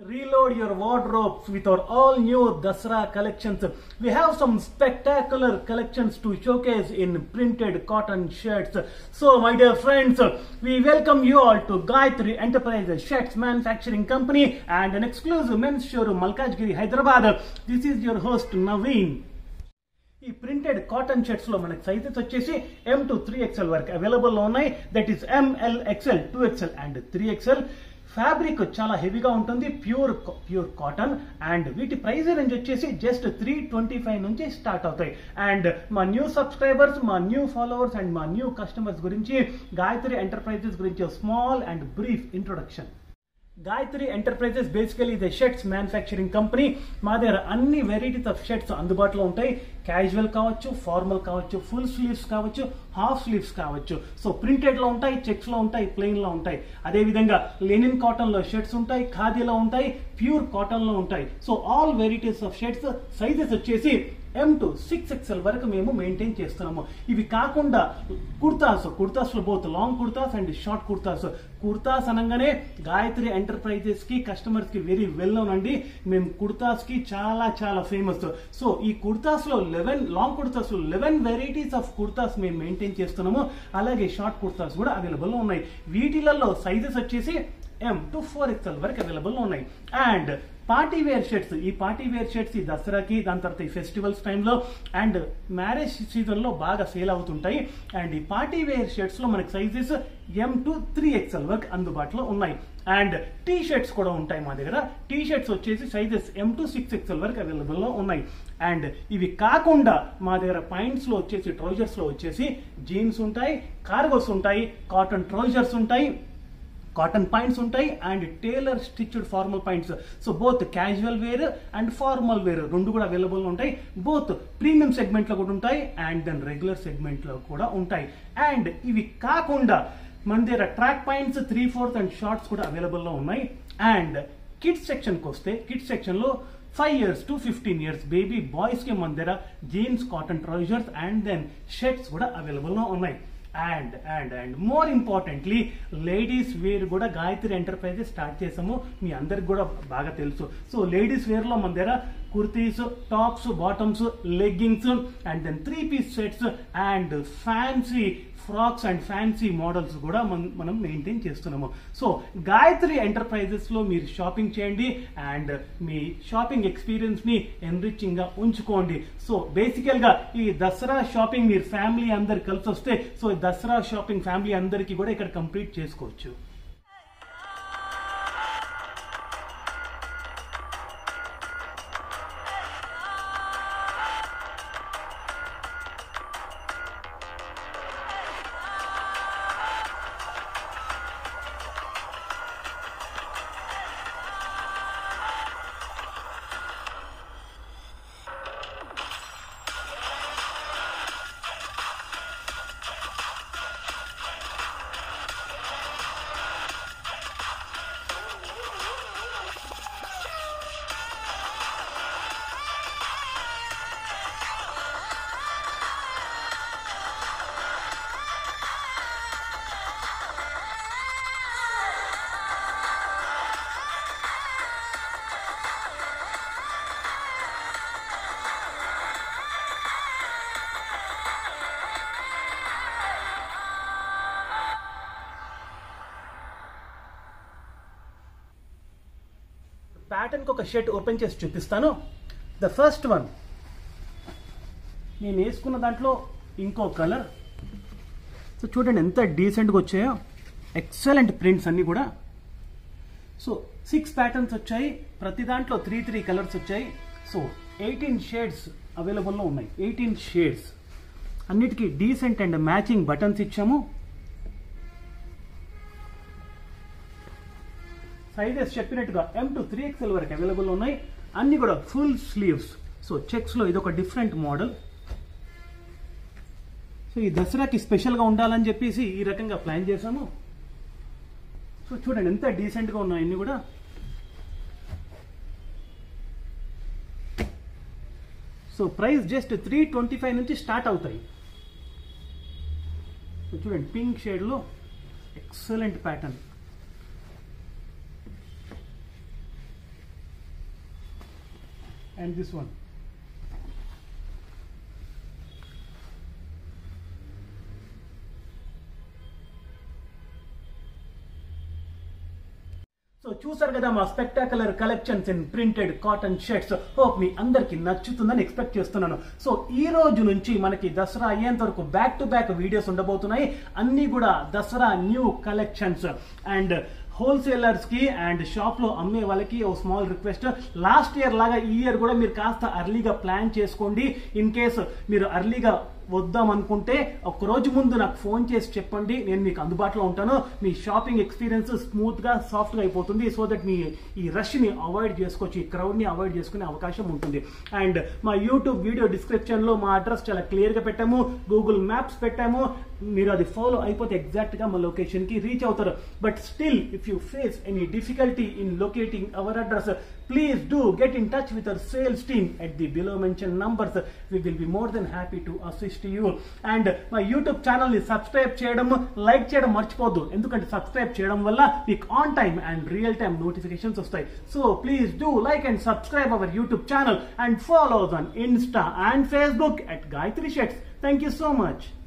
Reload your wardrobes with our all new Dasra collections. We have some spectacular collections to showcase in printed cotton shirts. So my dear friends, we welcome you all to Gayatri Enterprises Shirts Manufacturing Company and an exclusive men's showroom Malkajgiri, Hyderabad. This is your host Naveen. ఈ printed cotton shirts లో మనకి sizes వచ్చేసి M to 3XL వరకు available లో ఉన్నాయి. That is ML, XL, 2XL and 3XL. Fabric చాలా హెవీగా ఉంటుంది, ప్యూర్ కాటన్ అండ్ వీటి ప్రైస్ రేంజ్ వచ్చేసి జస్ట్ 325 నుంచి స్టార్ట్ అవుతాయి. అండ్ మా న్యూ సబ్స్క్రైబర్స్, మా న్యూ ఫాలోవర్స్ అండ్ మా న్యూ కస్టమర్స్ గురించి గాయత్రి ఎంటర్ప్రైజెస్ గురించి small and brief introduction. Gayatri Enterprises basically is a shirts manufacturing company. మా దగ్గర అన్ని వెరైటీస్ ఆఫ్ షర్ట్స్ అందుబాటులో ఉంటాయి. క్యాజువల్ కావచ్చు, ఫార్మల్ కావచ్చు, ఫుల్ స్లీవ్స్ కావచ్చు, హాఫ్ స్లీవ్స్ కావచ్చు. సో ప్రింటెడ్ లో ఉంటాయి, చెక్స్ లో ఉంటాయి, ప్లెయిన్ లో ఉంటాయి. అదే విధంగా లెనిన్ కాటన్ లో షర్ట్స్ ఉంటాయి, ఖాదీలో ఉంటాయి, ప్యూర్ కాటన్ లో ఉంటాయి. So all varieties of shirts sizes వచ్చేసి M to 6XL వరకు మేము మెయింటైన్ చేస్తున్నాము. ఇవి కాకుండా కుర్తాస్ లో both long kurtas and short kurtas. Kurtas అనగానే గాయత్రి ఎంటర్ప్రైజెస్ కి కస్టమర్స్ కి వెరీ వెల్ నోన్ అండి. మేము కుర్తాస్ కి చాలా ఫేమస్. సో ఈ కుర్తాస్ లో లాంగ్ కుర్తాస్ లో 11 వెరైటీస్ ఆఫ్ కుర్తాస్ మేము మెయింటైన్ చేస్తున్నాము. అలాగే షార్ట్ కుర్తాస్ కూడా అవైలబుల్ లో ఉన్నాయి. వీటిలలో సైజెస్ వచ్చేసి M to 4XL వరకు అవైలబుల్ ఉన్నాయి. అండ్ పార్టీ వేర్ షర్ట్స్, ఈ పార్టీ వేర్ షర్ట్స్ ఈ దసరాకి, దాని తర్వాత ఈ ఫెస్టివల్స్ టైంలో అండ్ మ్యారేజ్ సీజన్ లో బాగా సేల్ అవుతుంటాయి. అండ్ ఈ పార్టీ వేర్ షర్ట్స్ లో మనకి సైజెస్ M to 3XL వరకు అందుబాటులో ఉన్నాయి. అండ్ టీ షర్ట్స్ కూడా ఉంటాయి మా దగ్గర. టీ షర్ట్స్ వచ్చేసి సైజెస్ M to 6XL వరకు అవైలబుల్ లో ఉన్నాయి. అండ్ ఇవి కాకుండా మా దగ్గర పాయింట్స్ లో వచ్చేసి, ట్రౌజర్స్ లో వచ్చేసి జీన్స్ ఉంటాయి, కార్గోస్ ఉంటాయి, కాటన్ ట్రౌజర్స్ ఉంటాయి, కాటన్ పాయింట్స్ ఉంటాయి and tailor stitched formal pants. So both casual wear and formal wear రెండు కూడా అవైలబుల్ ఉంటాయి. బోత్ ప్రీమియం సెగ్మెంట్ లో కూడా ఉంటాయి అండ్ దెన్ రెగ్యులర్ సెగ్మెంట్ లో కూడా ఉంటాయి. అండ్ ఇవి కాకుండా మన దగ్గర ట్రాక్ పాయింట్స్ 3/4 అండ్ షార్ట్స్ కూడా అవైలబుల్ లో ఉన్నాయి. అండ్ కిడ్స్ సెక్షన్ కి వస్తే, కిడ్స్ సెక్షన్ లో 5 years to 15 years baby boys కి మన దగ్గర jeans, cotton trousers and then shirts కూడా అవైలబుల్ లో ఉన్నాయి. And more importantly ladies wear కూడా గాయత్రి ఎంటర్ప్రైజెస్ స్టార్ట్ చేసాము. మీ అందరికి కూడా బాగా తెలుసు. సో లేడీస్ వేర్ లో మన దగ్గర kurtis, tops, bottoms, leggings and then 3-piece sets and fancy frocks and fancy models కూడా మనం మెయింటైన్ చేస్తున్నాము. సో గాయత్రి ఎంటర్ప్రైజెస్ లో మీరు షాపింగ్ చేయండి అండ్ మీ షాపింగ్ ఎక్స్పీరియన్స్ ని ఎన్రిచింగ్ గా ఉంచుకోండి. సో బేసికల్ గా ఈ దసరా షాపింగ్ మీరు ఫ్యామిలీ అందరు కలిసి వస్తే, సో దసరా షాపింగ్ ఫ్యామిలీ అందరికి కూడా ఇక్కడ కంప్లీట్ చేసుకోవచ్చు. ప్యాటర్న్ కి ఒక షర్ట్ ఓపెన్ చేసి చూపిస్తాను. ద ఫస్ట్ వన్ నేను వేసుకున్న దాంట్లో ఇంకో కలర్. సో చూడండి ఎంత డీసెంట్గా వచ్చాయో, ఎక్సలెంట్ ప్రింట్స్ అన్ని కూడా. సో 6 ప్యాటర్న్స్ వచ్చాయి, ప్రతి దాంట్లో 3 కలర్స్ వచ్చాయి. సో 18 షేడ్స్ అవైలబుల్లో ఉన్నాయి. 18 షేడ్స్ అన్నిటికీ డీసెంట్ అండ్ మ్యాచింగ్ బటన్స్ ఇచ్చాము. సైజెస్ చెప్పినట్టుగా M to 3XL వరకు అవైలబుల్ ఉన్నాయి. అన్ని కూడా ఫుల్ స్లీవ్స్. సో చెక్స్ లో ఇదొక డిఫరెంట్ మోడల్. సో ఈ దసరాకి స్పెషల్ గా ఉండాలని చెప్పేసి ఈ రకంగా ప్లాన్ చేసాము. సో చూడండి ఎంత డీసెంట్ గా ఉన్నాయి అన్ని కూడా. సో ప్రైస్ జస్ట్ 325 నుంచి స్టార్ట్ అవుతాయి. సో చూడండి పింక్ షేడ్ లో excellent pattern. and this one. So చూసారు కదా మా spectacular collections in printed cotton shirts. Hope మీ అందరికి నచ్చుతుందని ఎక్స్పెక్ట్ చేస్తున్నాను. సో ఈ రోజు నుంచి మనకి దసరా అయ్యేంత వరకు బ్యాక్ టు బ్యాక్ వీడియోస్ ఉండబోతున్నాయి. అన్ని కూడా Dasara new collections. And wholesalers కి అండ్ షాప్ లో అమ్మే వాళ్ళకి ఓ స్మాల్ రిక్వెస్ట్, లాస్ట్ ఇయర్ లాగా ఈ ఇయర్ కూడా మీరు కాస్త అర్లీగా ప్లాన్ చేసుకోండి. ఇన్ కేస్ మీరు అర్లీగా వద్దాం అనుకుంటే ఒక రోజు ముందు నాకు ఫోన్ చేసి చెప్పండి, నేను మీకు అందుబాటులో ఉంటాను. మీ షాపింగ్ ఎక్స్పీరియన్స్ స్మూత్ గా సాఫ్ట్ గా అయిపోతుంది. సో దట్ మీ ఈ రష్ ని అవాయిడ్ చేసుకోవచ్చు, ఈ క్రౌడ్ ని అవాయిడ్ చేసుకునే అవకాశం ఉంటుంది. అండ్ మా యూట్యూబ్ వీడియో డిస్క్రిప్షన్ లో మా అడ్రస్ చాలా క్లియర్ గా పెట్టాము, గూగుల్ మ్యాప్స్ పెట్టాము. మీరు అది ఫాలో అయిపోతే ఎగ్జాక్ట్ గా మా లొకేషన్ కి రీచ్ అవుతారు. But still if you face any difficulty in locating our address, please do get in touch with our sales team at the below mentioned numbers. We will be more than happy to assist you. And my YouTube channel ni subscribe cheyadam, like cheyadam marchipoddu, endukante subscribe cheyadam valla meeku on time and real time notifications vastayi. So please do like and subscribe our YouTube channel and follow us on Insta and Facebook at Gayatri Shirts. Thank you so much.